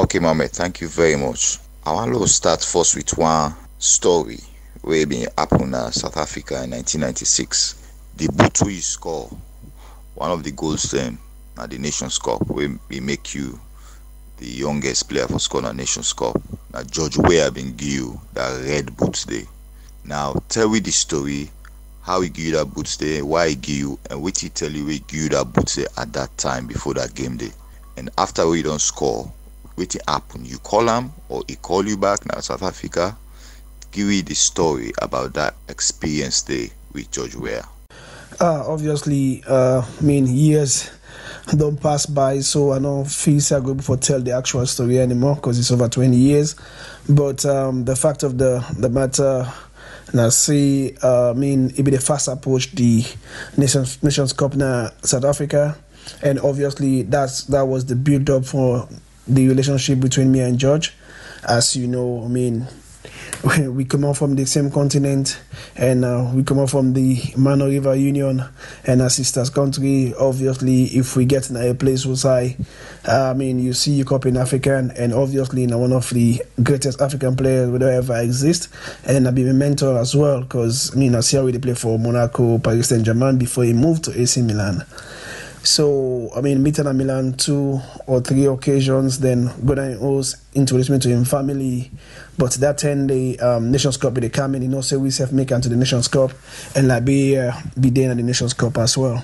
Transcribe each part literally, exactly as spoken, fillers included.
Okay, Mohamed, thank you very much. I want to start first with one story wey bin happen na South Africa in nineteen ninety-six. The boot wey you score, one of the goals then na the Nations Cup wey be make you the youngest player for score na Nations Cup. Na George Weah bin give you that red boot day. Now tell me the story, how he give you that boot day, why he give you, and what he tell you we give you that boot day at that time before that game day. And after we don't score, what happen? You call him or he call you back now South Africa? Give me the story about that experience day with George Weah. Uh, obviously, uh, I mean, years don't pass by, so I don't feel so good for tell the actual story anymore because it's over twenty years. But um, the fact of the, the matter, and I see, uh, I mean, it be the first approach the Nations, Nations Cup na South Africa, and obviously that's that was the build up for the relationship between me and George. As you know, I mean, we come out from the same continent, and uh, we come out from the Mano River Union and a sisters country. Obviously, if we get in a place where I, uh, I mean, you see you Cup in African, and obviously in one of the greatest African players would ever exist, and I be my mentor as well, because I mean, I see how he play for Monaco, Paris Saint-Germain before he moved to A C Milan. So, I mean, meeting at Milan two or three occasions, then Godin O's introduced me to him family. But that ten day um, Nations Cup, they come in, you know, say we self make into the Nations Cup, and Liber uh, be there in the Nations Cup as well.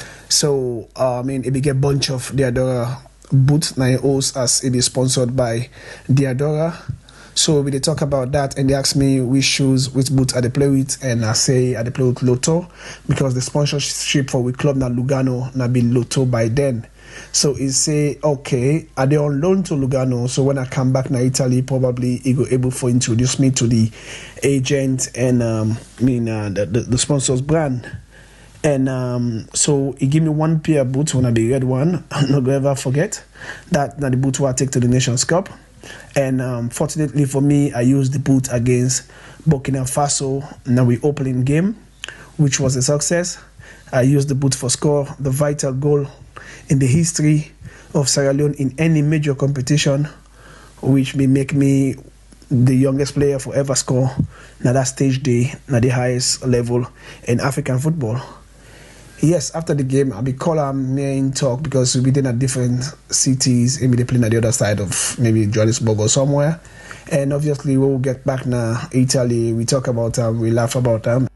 So, uh, I mean, it be a bunch of Diadora boots, nine O's as it is sponsored by Diadora. So we they talk about that, and they ask me which shoes, which boots I they play with, and I say I they play with Lotto because the sponsorship for we club na Lugano na be Lotto by then. So he say, okay, are they on loan to Lugano? So when I come back na Italy, probably he go able for introduce me to the agent and um, I mean uh, the, the the sponsors brand. And um, so he give me one pair of boots when I be red one. I'm not gonna ever forget that. Now the boot will I take to the Nations Cup. And um, fortunately for me, I used the boot against Burkina Faso in the opening game, which was a success. I used the boot for score the vital goal in the history of Sierra Leone in any major competition, which may make me the youngest player for ever score na that stage day, na the highest level in African football. Yes, after the game, I'll be calling me in talk because we'll be in at different cities, maybe they play on the other side of maybe Johannesburg or somewhere. And obviously, we'll get back now Italy, we talk about them, we laugh about them.